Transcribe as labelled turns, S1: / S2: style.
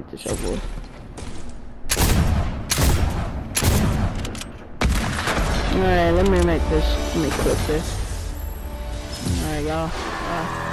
S1: get this over with. Alright, let me make this quicker. Alright, y'all.